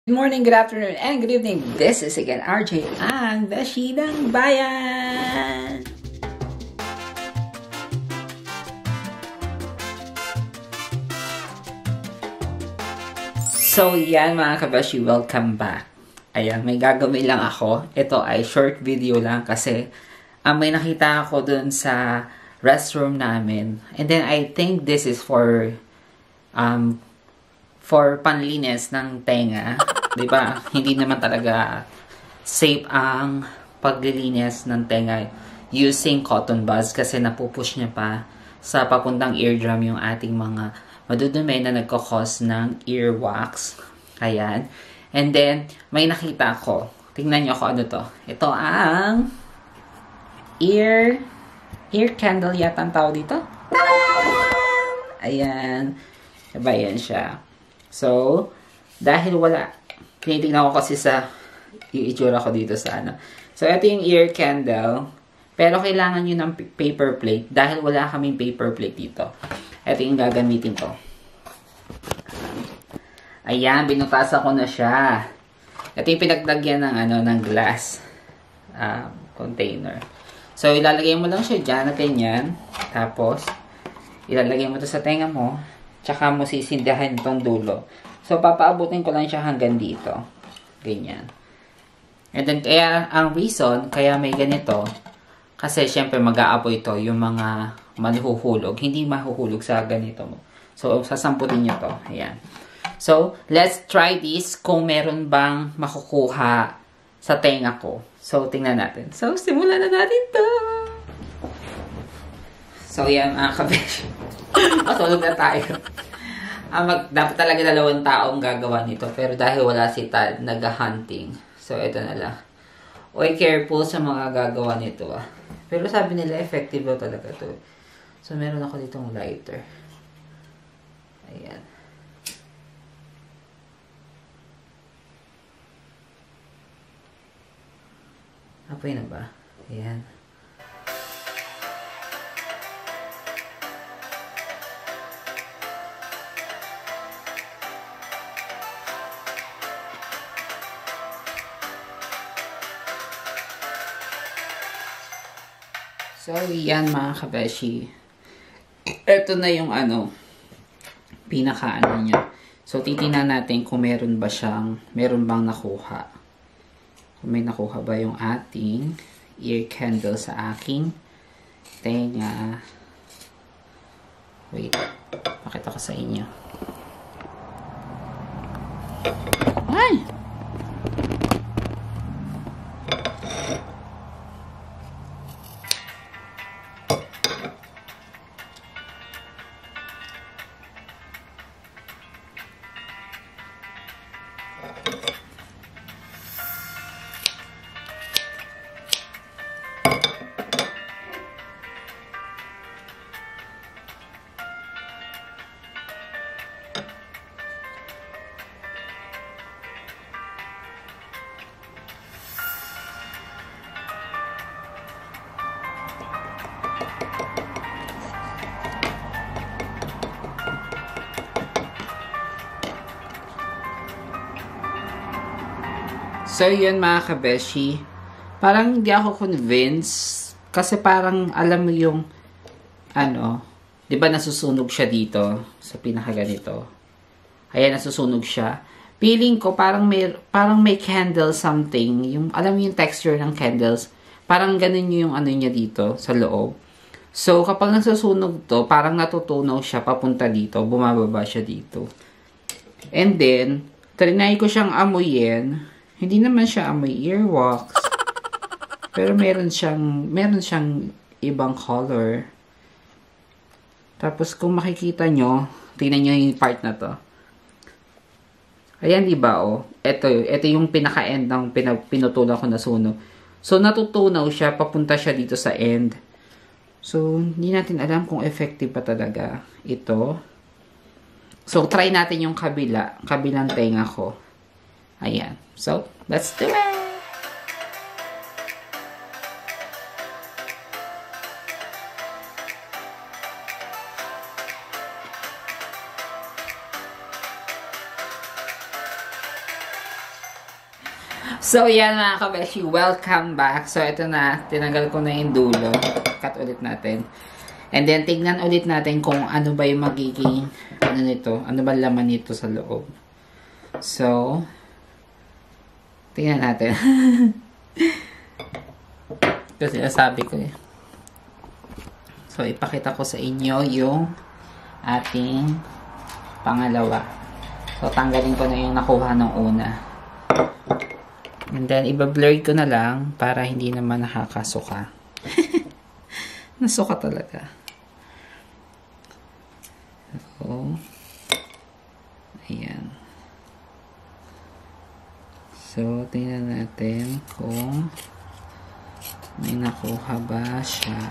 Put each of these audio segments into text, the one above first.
Good morning, good afternoon, and good evening. This is again RJ ang Beshi ng Bayan. So yan mga kabeshi, welcome back. Ayan, may gagawin lang ako. Ito ay short video lang kasi may nakita ako dun sa restroom namin. And then I think this is for panlinis ng tenga. Diba? Hindi naman talaga safe ang paglilinis ng tenga using cotton buds kasi napupush niya pa sa papuntang eardrum yung ating mga madudumi na nagkakos ng earwax. Ayan. And then, may nakita ko. Tingnan nyo ako ano to. Ito ang ear candle yata ang tawag dito. Ayan. Diba yan siya. So, dahil wala, tinitignan ko kasi sa itsura ko dito sa ano. So, ito yung ear candle. Pero kailangan nyo ng paper plate dahil wala kaming paper plate dito. Ito yung gagamitin ko. Ayan, binutasan ko na siya. Ito yung pinaglagyan ng, ng glass container. So, ilalagay mo lang siya dyan na ganyan. Tapos, ilalagay mo to sa tenga mo. Tsaka mo sisindahan itong dulo. So, papaabutin ko lang siya hanggang dito. Ganyan. And then, kaya, ang reason, kaya may ganito, kasi, syempre, mag-aapoy ito, yung mga mahuhulog. Hindi mahuhulog sa ganito mo. So, sasamputin nyo to. Ayan. So, let's try this kung meron bang makukuha sa tenga ko. So, tingnan natin. So, simulan na natin to. So, yan, kabesh. Matulog na tayo. Dapat talaga 2 taong gagawa nito. Pero dahil wala si Tad, nag-hunting. So, ito na lang. Uy, careful sa mga gagawa nito. Pero sabi nila, effective daw talaga to. So, meron ako ditong lighter. Ayan. Apoy na ba? Ayan. So, yan mga kabeshi. Ito na yung pinaka niya. So, titingnan natin kung meron bang nakuha. Kung may nakuha ba yung ating ear candle sa aking tenga. Wait, pakita ko sa inyo. Ay! So, yun mga kabeshi. Parang hindi ako convinced. Kasi parang, alam mo yung, di ba nasusunog siya dito? Sa pinakaganito. Ayan, nasusunog siya. Feeling ko, parang may candle something. Yung, alam mo yung texture ng candles. Parang ganun yung niya dito, sa loob. So, kapag nasusunog to, parang natutunaw siya papunta dito. Bumababa siya dito. And then, trinay ko siyang amuyin. Hindi naman siya amoy earwax. Pero meron siyang ibang color. Tapos kung makikita nyo, tingnan nyo yung part na to. Ayan, diba, oh. Ito yung pinaka-end ng pinutulan ko na sunog. So, natutunaw siya, papunta siya dito sa end. So, hindi natin alam kung effective pa talaga ito. So, try natin yung kabilang tenga ko. Ayan. So, let's do it! So, yan mga kabeshi, welcome back. So, ito na, tinanggal ko na yung dulo. Cut ulit natin. And then, tignan ulit natin kung ano ba yung magiging, ano nito, ano ba laman nito sa loob. So, tingnan natin. Kasi nasabi ko eh. So, ipakita ko sa inyo yung ating pangalawa. So, tanggalin ko na yung nakuha ng una. And then, iba-blur ko na lang para hindi naman nakakasuka. Nasuka talaga. So, ayan. So, tingnan natin kung may nakuha ba siya.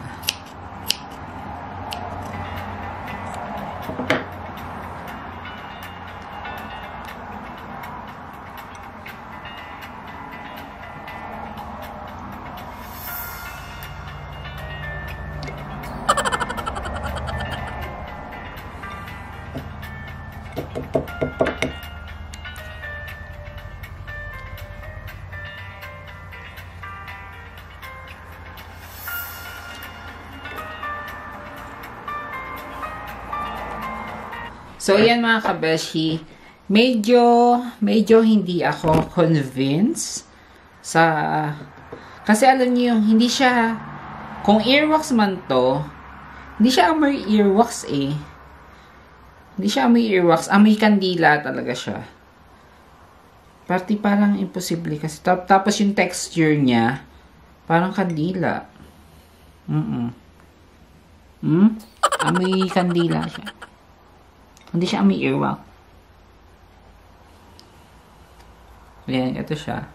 So, yan mga kabeshi, medyo hindi ako convinced sa, kasi alam niyo yung, hindi siya, kung earwax man to, hindi siya amoy earwax eh. Hindi siya amoy earwax, amoy kandila talaga siya. Parang imposible kasi, tapos yung texture niya, parang kandila. Amoy kandila siya. Hindi siya amoy earwax. Ayan, ito siya.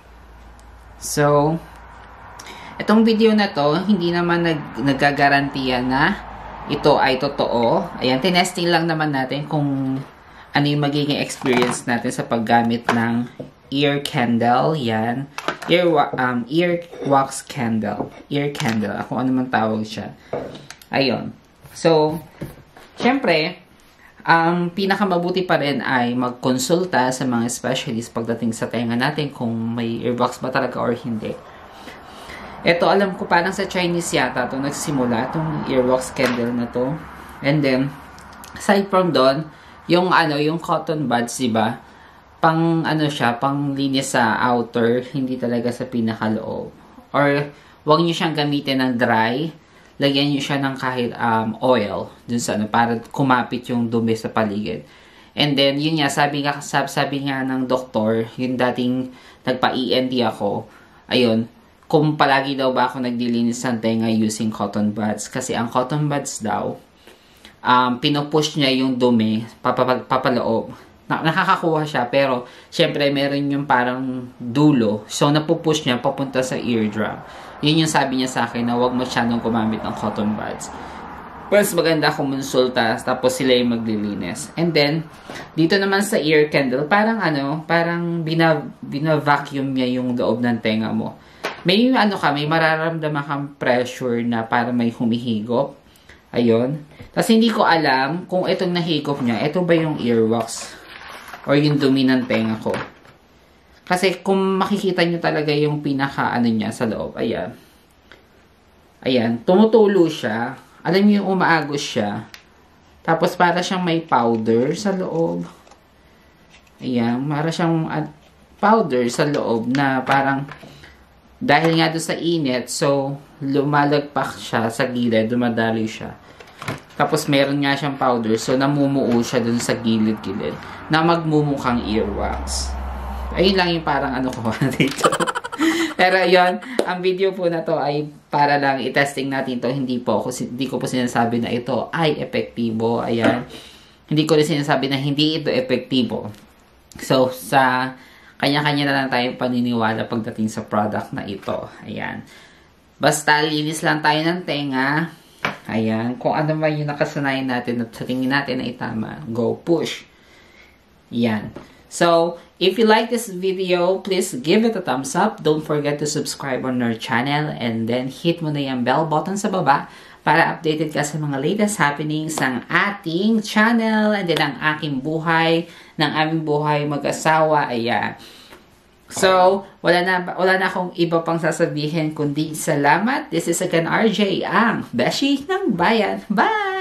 So, itong video na to, hindi naman nagagarantiya na ito ay totoo. Ayan, tinesting lang naman natin kung ano yung magiging experience natin sa paggamit ng ear candle. Yan. Ear wax candle. Ear candle. Kung ano man tawag siya. Ayun. So, syempre, ang pinakamabuti pa rin ay magkonsulta sa mga specialist pagdating sa tenga natin kung may earwax ba talaga or hindi. Ito, alam ko parang sa Chinese yata ito nagsimula, itong earwax candle na to. And then, aside from doon, yung cotton buds, diba? Pang siya, pang linis sa outer, hindi talaga sa pinakaloob. Or, wag nyo siyang gamitin ng dry. Lagyan nyo siya ng kahit oil dun sa para kumapit yung dumi sa paligid. And then, yun nga, sabi nga ng doktor, yung dating nagpa-ENT ako, ayun, kung palagi daw ba ako nagdilinis ng tenga using cotton buds. Kasi ang cotton buds daw, pinupush niya yung dumi, papaloob. Nakakakuha siya, pero syempre meron yung parang dulo. So, napupush niya papunta sa eardrum. Yun yung sabi niya sa akin na huwag masyadong gumamit ng cotton buds. Mas maganda kumonsulta, tapos sila yung maglilinis. And then, dito naman sa ear candle, parang bina-vacuum niya yung loob ng tenga mo. May may mararamdaman kang pressure na para may humihigop. Ayun. Tapos hindi ko alam kung itong nahigop niya, ito ba yung earwax or yung dumi ng tenga ko. Kasi kung makikita nyo talaga yung pinaka niya sa loob, ayan. Ayan, tumutulo siya. Alam niyo yung umaagos siya. Tapos para siyang may powder sa loob. Ayan, para siyang powder sa loob na parang dahil nga doon sa init, so lumalagpak siya sa gilid, dumadali siya. Tapos meron nga siyang powder, so namumuo siya doon sa gilid-gilid na magmumukhang earwax. Ayun lang yung parang ko dito. Pero yun, ang video po na to ay para lang i-testing natin to. Hindi ko po sinasabi na ito ay epektibo. Ayan. Hindi ko rin sinasabi na hindi ito epektibo. So, sa kanya-kanya na lang tayong paniniwala pagdating sa product na ito. Ayan. Basta linis lang tayo ng tenga. Ayan. Kung ano man yung nakasanayan natin at sa tingin natin na itama, go push. Ayan. So, if you like this video, please give it a thumbs up. Don't forget to subscribe on our channel and then hit mo na yung bell button sa baba para updated ka sa mga latest happenings ng ating channel and then ang aking buhay, ng aming buhay mag-asawa. Ayan. So, wala na akong iba pang sasabihin kundi salamat. This is again RJ, ang Beshi ng Bayan. Bye!